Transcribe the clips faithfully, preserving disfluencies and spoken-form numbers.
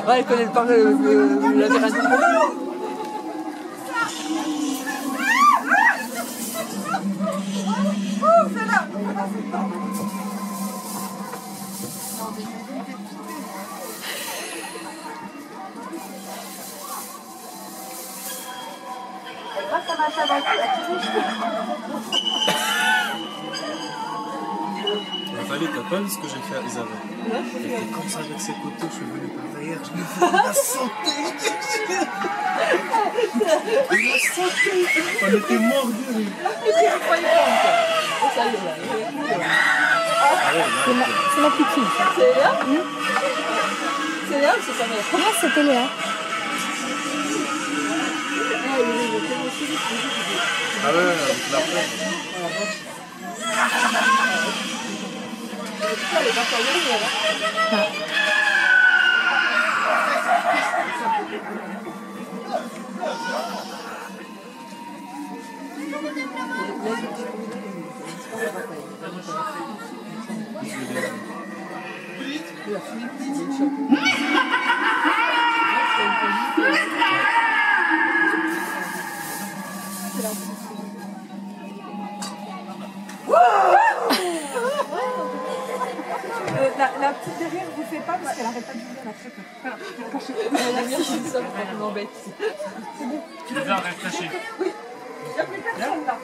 Ouais, elle connaît le parc, le, le labyrinthe. Fallait, t'as pas vu ce que j'ai fait à Isabelle? Elle était comme ça avec ses couteaux, je suis venu par derrière, je lui ai fait la santé. La santé. On était morts de rire. C'est la petite fille. C'est Léa? C'est Léa ou c'est sa mère? Non, c'était Léa. Ah ouais, avec la peine. La, la petite derrière vous fait pas parce qu'elle arrête pas de bouger, elle a très peur. La mienne, je suis seule, elle m'embête. Tu viens réfléchir. Oui. Il n'y a plus personne là.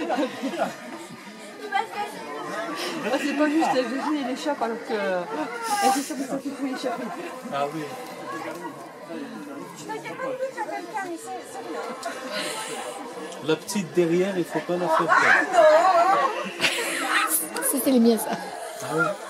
Ah, c'est pas juste, elle veut jouer les chats alors que. Elle est sûre que c'est qu'il faut échapper. Ah oui. La petite derrière, il faut pas la faire peur. C'était les miens, ça. Ah ouais.